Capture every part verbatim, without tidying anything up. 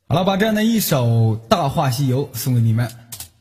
好了，把这样的一首《大话西游》送给你们。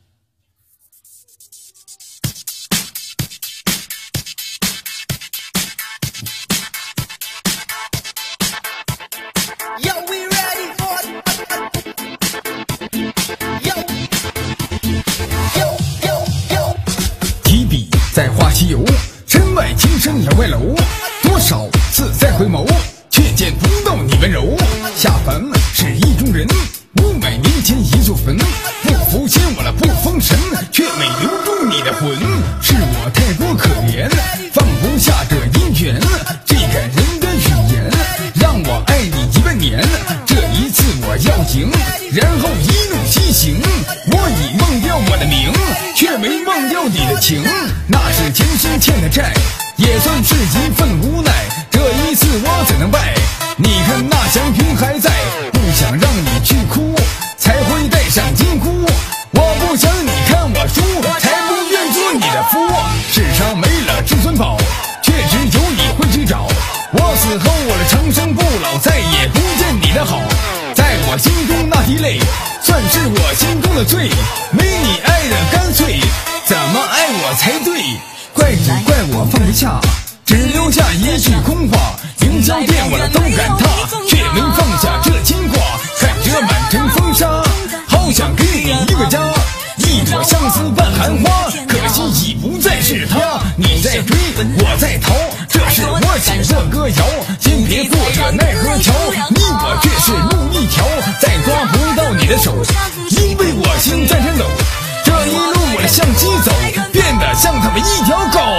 提笔在画西游，身外情深眼外楼，多少次再回眸，却见不到你温柔。下凡是意中人，五百年前一座坟，不服仙我了不封神，却没留住你的魂。是我太过可怜，放不下这姻缘，这感人的语言让我爱你一万年。这一次我要赢，然后一路西行。我已忘掉我的名，却没忘掉你的情，那是前世欠的债，也算是一份无奈。这一次我怎能败？你看那祥云还在，不想让你去哭，才会带上金箍。我不想你看我输，才不愿做你的夫。世上没了至尊宝，却只有你会去找。我死后我的长生不老，再也不见你的好。在我心中那滴泪，算是我心中的罪。没你爱的干脆，怎么爱我才对？怪只怪我放不下，只留下一句空话。凌霄殿我都敢踏，却没放下这牵挂。看这满城风沙，好想给你一个家。一朵相思伴寒花，可惜已不再是他。你在追，我在逃，这是我写的歌谣。先别过这奈何桥，你我却是路一条，再抓不到你的手，因为我心在颤抖。这一路我向西走，变得像他们一条狗。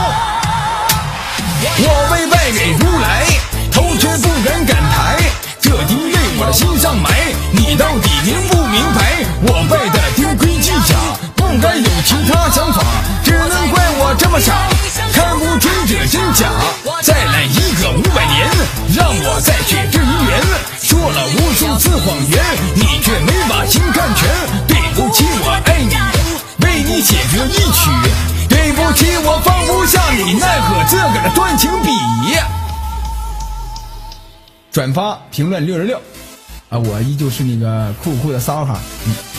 我被败给如来，头却不敢敢抬，这滴泪我的心上埋，你到底明不明白？我败得丢盔弃甲，不该有其他想法，只能怪我这么傻，看不出这真假。再来一个五百年，让我再续这一缘。说了无数次谎言，你却没把心看全。对不起我爱你，为你写这一曲。对不起我放不下你，奈何这个的断情笔。转发评论六十六啊，我依旧是那个酷酷的骚哈。嗯。